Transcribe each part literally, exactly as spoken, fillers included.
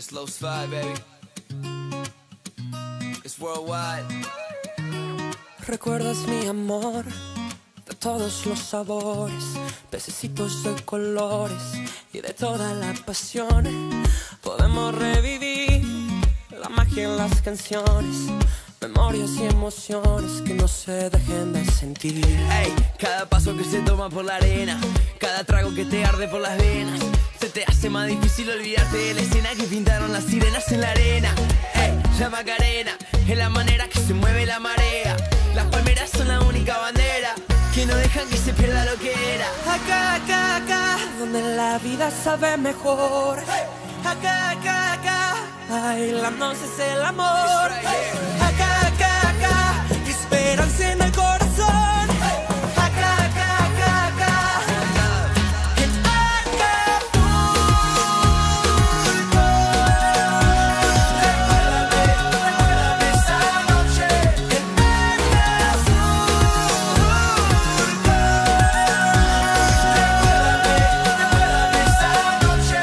Slow slide, baby. It's worldwide. Recuerdas mi amor de todos los sabores, pececitos de colores y de toda la pasión. Podemos revivir la magia en las canciones, memorias y emociones que no se dejen de sentir. Ey, cada paso que se toma por la arena, cada trago que te arde por las venas, se te hace más difícil olvidarte de la escena que pintaron las sirenas en la arena. Ey, la Macarena es la manera que se mueve la marea. Las palmeras son la única bandera que no dejan que se pierda lo que era. Acá, acá, acá, donde la vida sabe mejor. Acá, acá, acá, bailando es el amor. Acá, acá, acá, esperanza en el corazón. Acá, acá, acá, acá, en Acapulco. Recuérdame esa noche en Acapulco. Recuérdame esa noche.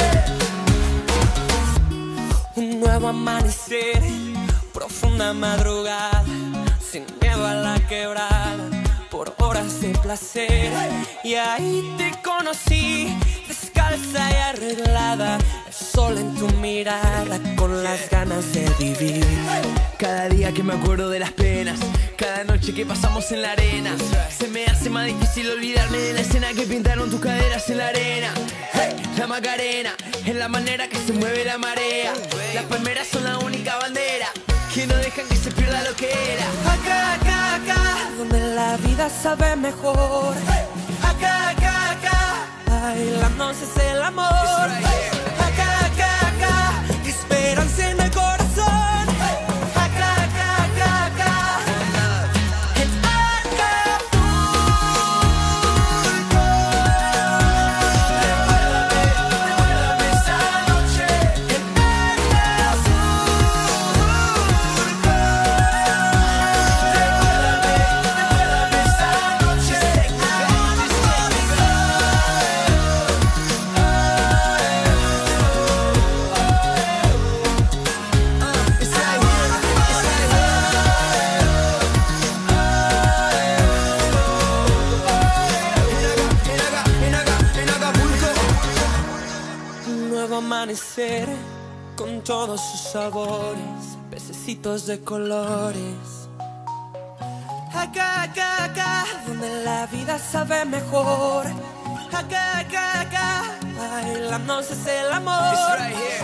Un nuevo amanecer, profunda madrugada, sin miedo a la quebrada, por horas de placer. Y ahí te conocí, descalza y arreglada, el sol en tu mirada, con las ganas de vivir. Cada día que me acuerdo de las penas, cada noche que pasamos en la arena, se me hace más difícil olvidarme de la escena que pintaron tus caderas en la arena. Hey, la Macarena es la manera que se mueve la marea. Las palmeras son la única bandera que no dejan que se pierda lo que era. Acá, acá, acá, donde la vida sabe mejor. Acá, acá, acá, bailando es el amor. Acá, acá, acá, esperanza en el corazón. Acá, acá, acá, acá, en Acapulco. Recuérdame, recuérdame esa noche en Acapulco. Recuérdame, recuérdame esa noche en Un nuevo amanecer con todos sus sabores, pececitos de colores. Acá, acá, acá, donde la vida sabe mejor. Acá, acá, acá, bailando es el amor. It's right here.